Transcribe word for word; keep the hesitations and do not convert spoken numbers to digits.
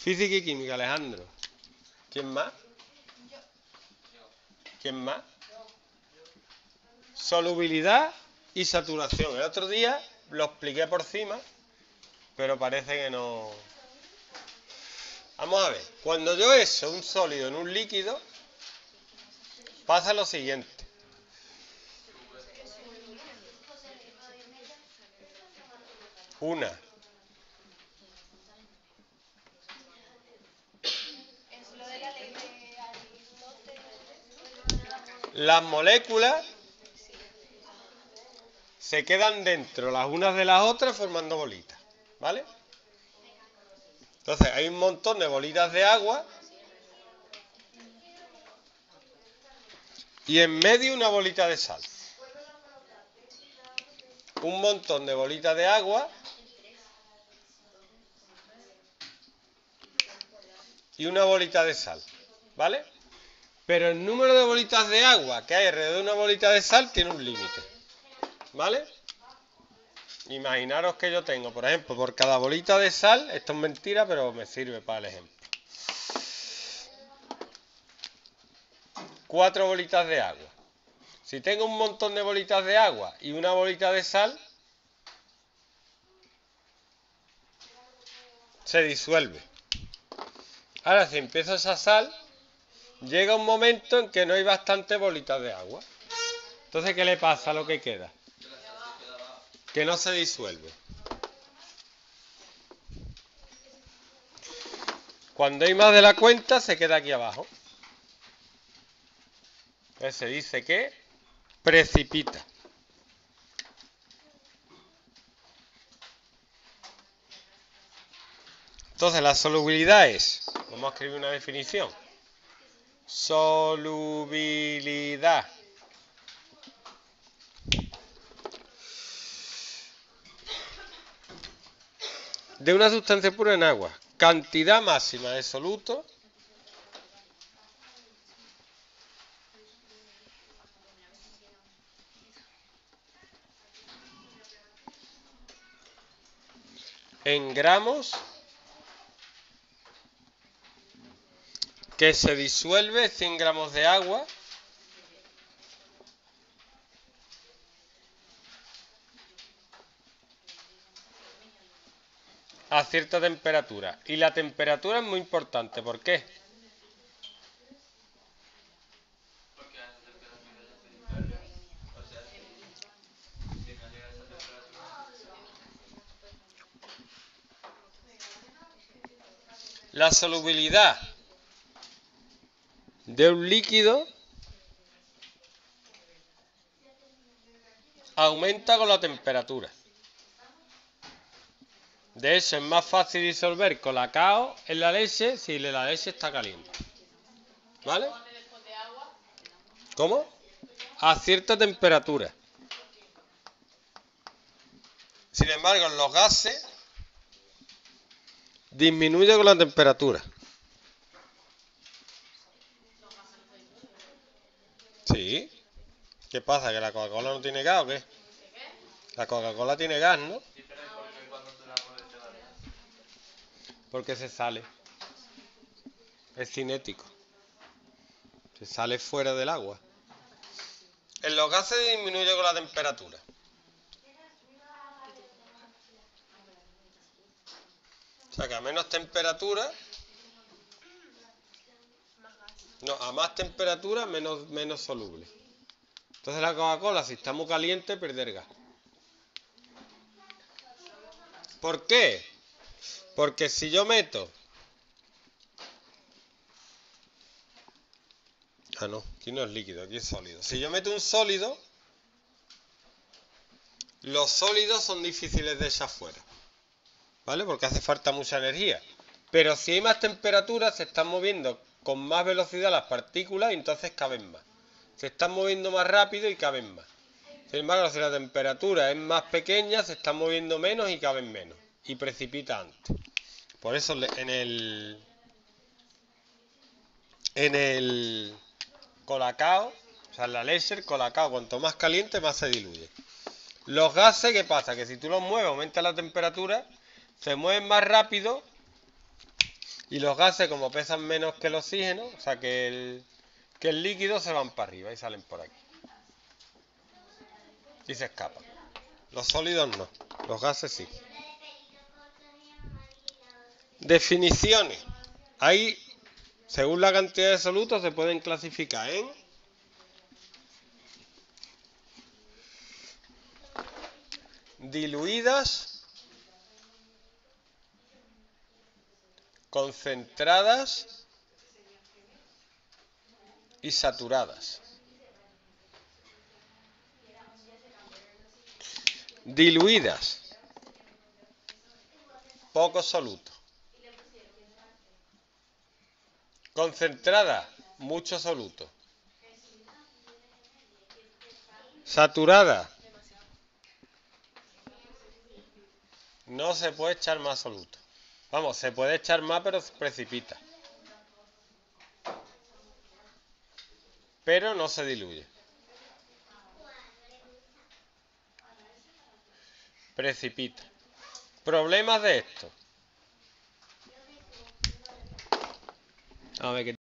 Física y química, Alejandro. ¿Quién más? ¿Quién más? Solubilidad y saturación. El otro día lo expliqué por encima, pero parece que no... Vamos a ver. Cuando yo echo un sólido en un líquido, pasa lo siguiente. Una. Las moléculas se quedan dentro las unas de las otras formando bolitas, ¿vale? Entonces hay un montón de bolitas de agua y en medio una bolita de sal. Un montón de bolitas de agua y una bolita de sal, ¿vale? Pero el número de bolitas de agua que hay alrededor de una bolita de sal tiene un límite, ¿vale? Imaginaros que yo tengo, por ejemplo, por cada bolita de sal, esto es mentira, pero me sirve para el ejemplo, cuatro bolitas de agua. Si tengo un montón de bolitas de agua y una bolita de sal, se disuelve. Ahora, si empiezo esa sal, llega un momento en que no hay bastantes bolitas de agua. Entonces, ¿qué le pasa a lo que queda? Que no se disuelve. Cuando hay más de la cuenta, se queda aquí abajo. Entonces se dice que precipita. Entonces la solubilidad es, vamos a escribir una definición. Solubilidad de una sustancia pura en agua. Cantidad máxima de soluto en gramos que se disuelve cien gramos de agua a cierta temperatura. Y la temperatura es muy importante. ¿Por qué? La solubilidad de un líquido aumenta con la temperatura. De hecho, es más fácil disolver colacao en la leche si la leche está caliente. ¿Vale? ¿Cómo? A cierta temperatura. Sin embargo, en los gases disminuye con la temperatura. Sí. ¿Qué pasa? ¿Que la Coca-Cola no tiene gas o qué? La Coca-Cola tiene gas, ¿no? Porque se sale. Es cinético. Se sale fuera del agua. En los gases disminuye con la temperatura. O sea que a menos temperatura... No, a más temperatura menos, menos soluble. Entonces la Coca-Cola, si está muy caliente, perder gas. ¿Por qué? Porque si yo meto... Ah, no, aquí no es líquido, aquí es sólido. Si yo meto un sólido, los sólidos son difíciles de echar fuera, ¿vale? Porque hace falta mucha energía. Pero si hay más temperatura, se están moviendo con más velocidad las partículas y entonces caben más. Se están moviendo más rápido y caben más. Sin embargo, si la temperatura es más pequeña, se están moviendo menos y caben menos. Y precipita antes. Por eso en el... En el... colacao, o sea, en la leche, el colacao, cuanto más caliente, más se diluye. Los gases, ¿qué pasa? Que si tú los mueves, aumenta la temperatura, se mueven más rápido Y los gases, como pesan menos que el oxígeno, o sea que el, que el líquido, se van para arriba y salen por aquí. Y se escapan. Los sólidos no, los gases sí. Definiciones. Hay, según la cantidad de solutos, se pueden clasificar en diluidas, concentradas y saturadas. Diluidas, pocos solutos. Concentrada, muchos solutos. Saturada, no se puede echar más solutos. Vamos, se puede echar más, pero se precipita. Pero no se diluye. Precipita. Problemas de esto. A ver, ¿qué